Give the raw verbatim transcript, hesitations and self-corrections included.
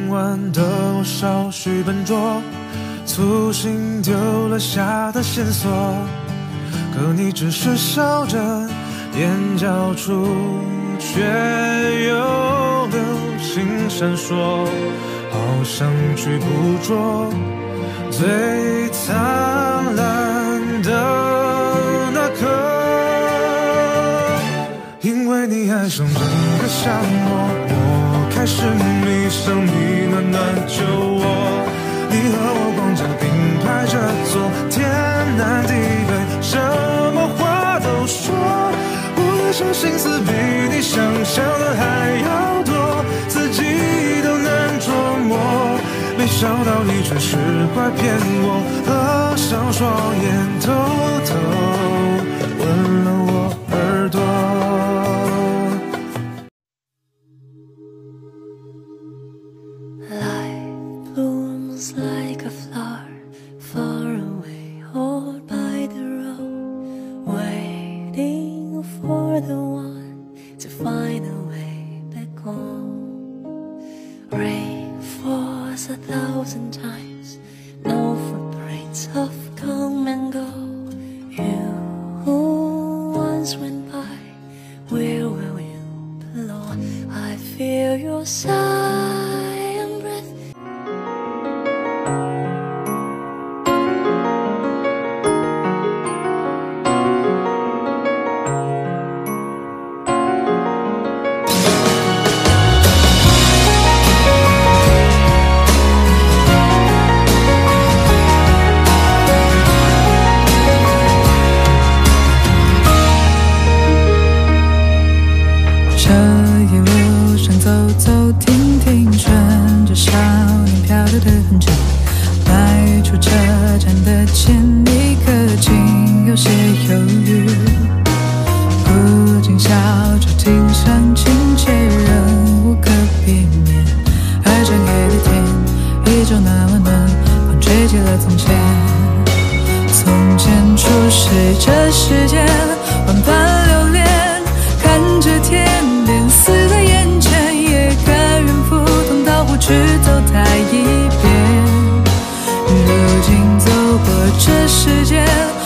晚的我稍许笨拙，粗心丢了下的线索，可你只是笑着，眼角处却有流星闪烁，好想去捕捉最灿烂的那刻，因为你爱上整个夏末，我开始迷上你暖暖酒窝，你和我光着并排着坐，天南地北什么话都说，我想心思比你想象的还要多，自己都难琢磨，没想到你却是会骗我，合上双眼偷偷吻了我耳朵。 Life blooms like a flower far away or by the road, waiting for the one to find a way back home. Rain falls a thousand times, no footprints of come and go. You who once went by, where will you belong? I feel your sigh and breath. 这世间万般留恋，看着天边死在眼前，也甘愿赴汤蹈火去走它一遍。如今走过这世间。